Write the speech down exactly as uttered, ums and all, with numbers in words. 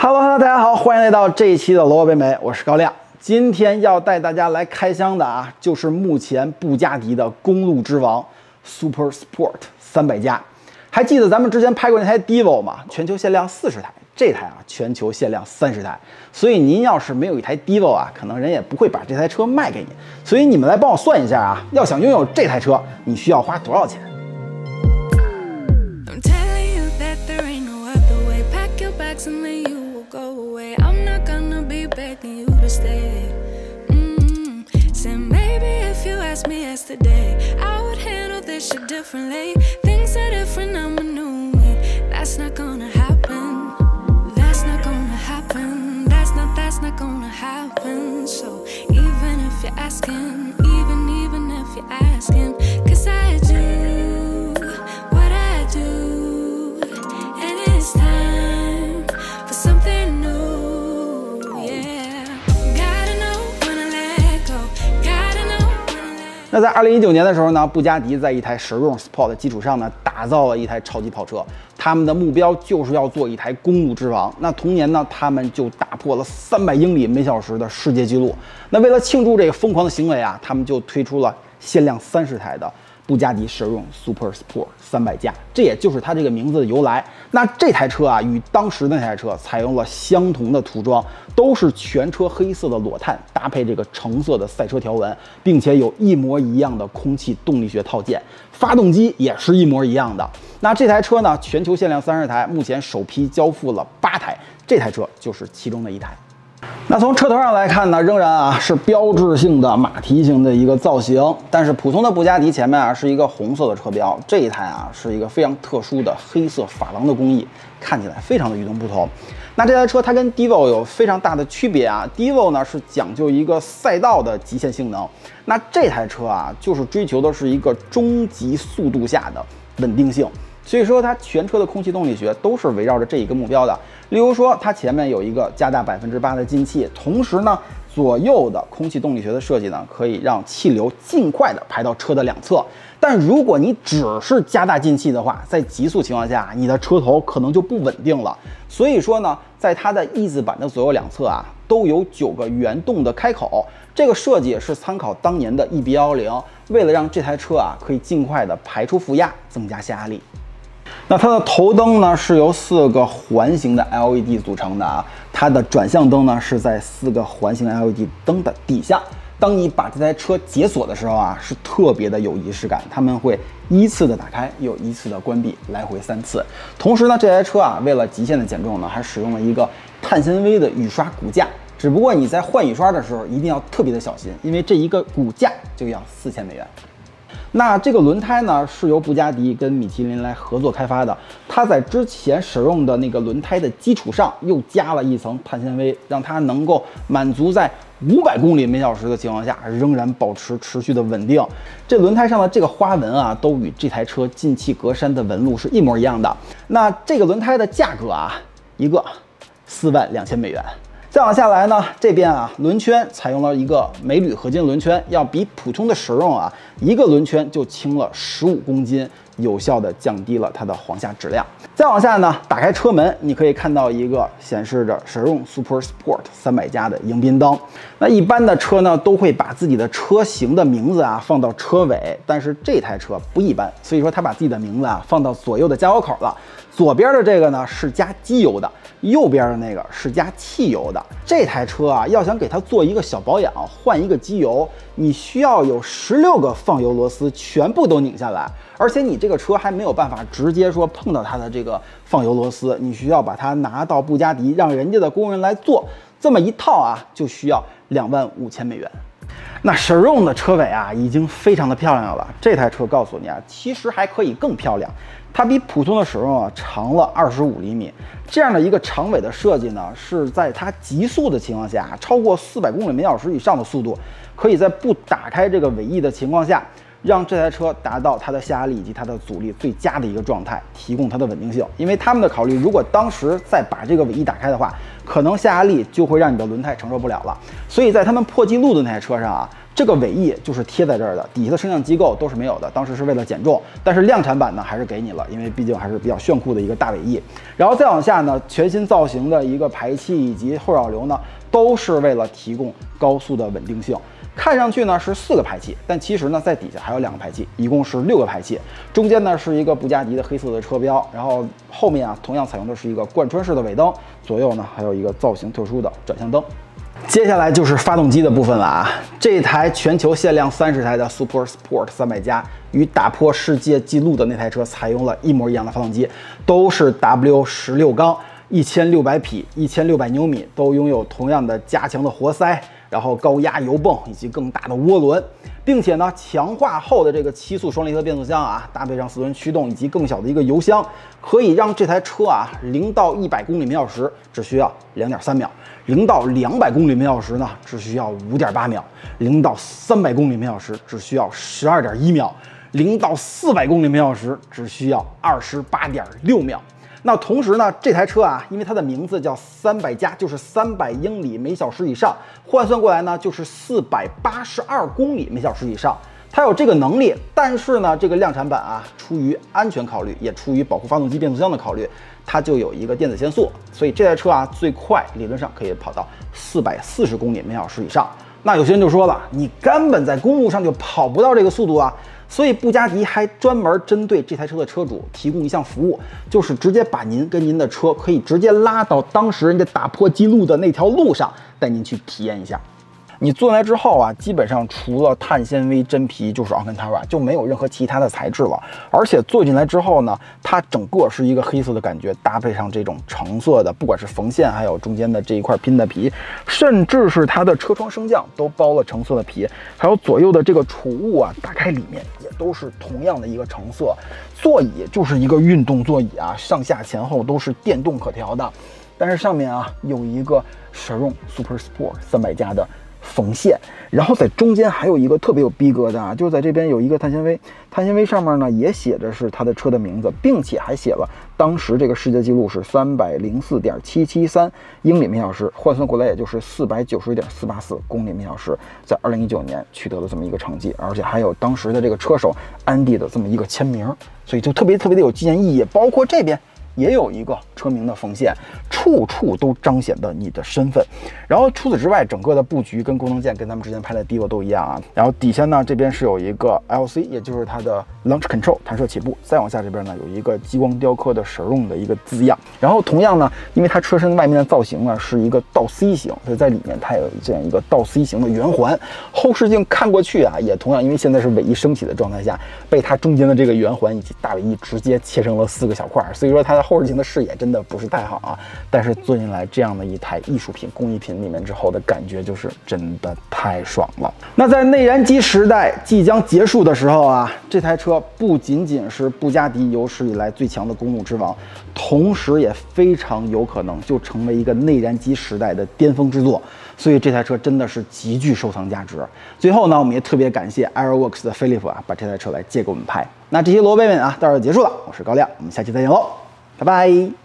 Hello Hello， 大家好，欢迎来到这一期的萝卜北美，我是高亮。今天要带大家来开箱的啊，就是目前布加迪的公路之王 Super Sport 三百加。还记得咱们之前拍过那台 Devo 吗？全球限量四十台，这台啊全球限量三十台。所以您要是没有一台 Devo 啊，可能人也不会把这台车卖给你。所以你们来帮我算一下啊，要想拥有这台车，你需要花多少钱？ And then you will go away. I'm not gonna be begging you to stay. Mm-hmm. Said maybe if you asked me yesterday, I would handle this shit differently. Things are different, I'm a new me. That's not gonna happen. That's not gonna happen. That's not, that's not gonna happen. So even if you're asking, even, even if you're asking, cause I do what I do, and it's time. 那在二零一九年的时候呢，布加迪在一台实用 Sport 的基础上呢，打造了一台超级跑车。他们的目标就是要做一台公路之王。那同年呢，他们就打破了三百英里每小时的世界纪录。那为了庆祝这个疯狂的行为啊，他们就推出了限量三十台的布加迪实用 Super Sport 三百加，这也就是它这个名字的由来。那这台车啊，与当时那台车采用了相同的涂装，都是全车黑色的裸碳，搭配这个橙色的赛车条纹，并且有一模一样的空气动力学套件，发动机也是一模一样的。那这台车呢，全球限量三十台，目前首批交付了八台，这台车就是其中的一台。那从车头上来看呢，仍然啊是标志性的马蹄形的一个造型，但是普通的布加迪前面啊是一个红色的车标，这一台啊是一个非常特殊的黑色珐琅的工艺，看起来非常的与众不同。那这台车它跟 Devo 有非常大的区别啊 ，Devo 呢是讲究一个赛道的极限性能，那这台车啊就是追求的是一个中级速度下的稳定性。所以说，它全车的空气动力学都是围绕着这一个目标的。例如说，它前面有一个加大百分之八的进气，同时呢，左右的空气动力学的设计呢，可以让气流尽快的排到车的两侧。但如果你只是加大进气的话，在极速情况下，你的车头可能就不稳定了。所以说呢，在它的翼子板的左右两侧啊，都有九个圆洞的开口。这个设计是参考当年的 E B 一零，为了让这台车啊可以尽快的排出负压，增加下压力。那它的头灯呢是由四个环形的 L E D 组成的啊，它的转向灯呢是在四个环形 L E D 灯的底下。当你把这台车解锁的时候啊，是特别的有仪式感，他们会依次的打开，又依次的关闭，来回三次。同时呢，这台车啊为了极限的减重呢，还使用了一个碳纤维的雨刷骨架。只不过你在换雨刷的时候一定要特别的小心，因为这一个骨架就要四千美元。那这个轮胎呢，是由布加迪跟米其林来合作开发的。它在之前使用的那个轮胎的基础上，又加了一层碳纤维，让它能够满足在五百公里每小时的情况下，仍然保持持续的稳定。这轮胎上的这个花纹啊，都与这台车进气格栅的纹路是一模一样的。那这个轮胎的价格啊，一个四万两千美元。再往下来呢，这边啊，轮圈采用了一个镁铝合金轮圈，要比普通的使用啊，一个轮圈就轻了十五公斤，有效的降低了它的簧下质量。再往下呢，打开车门，你可以看到一个显示着使用 Super Sport 三百加的迎宾灯。那一般的车呢，都会把自己的车型的名字啊放到车尾，但是这台车不一般，所以说它把自己的名字啊放到左右的加油口了。左边的这个呢是加机油的，右边的那个是加汽油的。这台车啊，要想给它做一个小保养，换一个机油，你需要有十六个放油螺丝全部都拧下来，而且你这个车还没有办法直接说碰到它的这个放油螺丝，你需要把它拿到布加迪，让人家的工人来做，这么一套啊，就需要两万五千美元。那实用的车尾啊，已经非常的漂亮了。这台车告诉你啊，其实还可以更漂亮。它比普通的使用啊长了二十五厘米，这样的一个长尾的设计呢，是在它极速的情况下，超过四百公里每小时以上的速度，可以在不打开这个尾翼的情况下，让这台车达到它的下压力以及它的阻力最佳的一个状态，提供它的稳定性。因为他们的考虑，如果当时再把这个尾翼打开的话，可能下压力就会让你的轮胎承受不了了。所以在他们破纪录的那台车上啊， 这个尾翼就是贴在这儿的，底下的升降机构都是没有的，当时是为了减重，但是量产版呢还是给你了，因为毕竟还是比较炫酷的一个大尾翼。然后再往下呢，全新造型的一个排气以及后扰流呢，都是为了提供高速的稳定性。看上去呢是四个排气，但其实呢在底下还有两个排气，一共是六个排气。中间呢是一个布加迪的黑色的车标，然后后面啊同样采用的是一个贯穿式的尾灯，左右呢还有一个造型特殊的转向灯。接下来就是发动机的部分了啊！这台全球限量三十台的 Super Sport 三百加，与打破世界纪录的那台车采用了一模一样的发动机，都是 W 十六缸，一千六百匹，一千六百牛米，都拥有同样的加强的活塞，然后高压油泵以及更大的涡轮，并且呢，强化后的这个七速双离合变速箱啊，搭配上四轮驱动以及更小的一个油箱，可以让这台车啊，零到一百公里每小时只需要两点三秒。零到两百公里每小时呢，只需要五点八秒；零到三百公里每小时只需要十二点一秒；零到四百公里每小时只需要二十八点六秒。那同时呢，这台车啊，因为它的名字叫三百加，就是三百英里每小时以上，换算过来呢，就是四百八十二公里每小时以上。它有这个能力，但是呢，这个量产版啊，出于安全考虑，也出于保护发动机、变速箱的考虑，它就有一个电子限速，所以这台车啊，最快理论上可以跑到四百四十公里每小时以上。那有些人就说了，你根本在公路上就跑不到这个速度啊，所以布加迪还专门针对这台车的车主提供一项服务，就是直接把您跟您的车可以直接拉到当时人家打破纪录的那条路上，带您去体验一下。你坐进来之后啊，基本上除了碳纤维真皮就是 Alcantara， 就没有任何其他的材质了。而且坐进来之后呢，它整个是一个黑色的感觉，搭配上这种橙色的，不管是缝线，还有中间的这一块拼的皮，甚至是它的车窗升降都包了橙色的皮，还有左右的这个储物啊，打开里面也都是同样的一个橙色。座椅就是一个运动座椅啊，上下前后都是电动可调的，但是上面啊有一个 Chiron Super Sport 三百加的缝线，然后在中间还有一个特别有逼格的啊，就是在这边有一个碳纤维，碳纤维上面呢也写着是它的车的名字，并且还写了当时这个世界纪录是三百零四点七七三英里每小时，换算过来也就是四百九十点四八四公里每小时，在二零一九年取得了这么一个成绩，而且还有当时的这个车手安迪的这么一个签名，所以就特别特别的有纪念意义。包括这边也有一个车名的缝线，处处都彰显了你的身份。然后除此之外，整个的布局跟功能键跟咱们之前拍的 Divo 都一样啊。然后底下呢，这边是有一个 L C， 也就是它的 Launch Control 弹射起步。再往下这边呢，有一个激光雕刻的 Chiron 的一个字样。然后同样呢，因为它车身外面的造型呢是一个倒 C 型，所以在里面它有这样一个倒 C 型的圆环。后视镜看过去啊，也同样因为现在是尾翼升起的状态下，被它中间的这个圆环以及大尾翼直接切成了四个小块，所以说它的后视镜的视野真的不是太好啊。但是坐进来这样的一台艺术品、工艺品里面之后的感觉就是真的太爽了。那在内燃机时代即将结束的时候啊，这台车不仅仅是布加迪有史以来最强的公路之王，同时也非常有可能就成为一个内燃机时代的巅峰之作。所以这台车真的是极具收藏价值。最后呢，我们也特别感谢 Aeroworks 的飞利浦啊，把这台车来借给我们拍。那这些罗贝们啊，到这就结束了。我是高亮，我们下期再见喽，拜拜。